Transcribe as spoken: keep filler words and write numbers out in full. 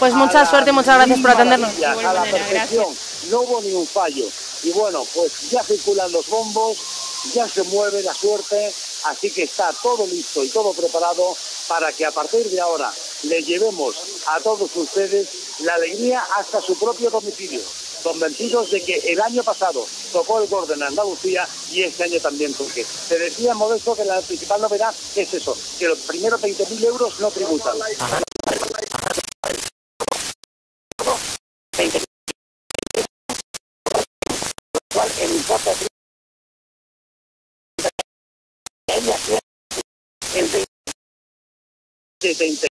Pues mucha suerte y muchas gracias por atendernos. A la perfección, no hubo ni un fallo. Y bueno, pues ya circulan los bombos, ya se mueve la suerte, así que está todo listo y todo preparado para que a partir de ahora le llevemos a todos ustedes la alegría hasta su propio domicilio, convencidos de que el año pasado tocó el gordo en Andalucía y este año también toque. Se decía, Modesto, que la principal novedad es eso, que los primeros veinte mil euros no tributan. El importe el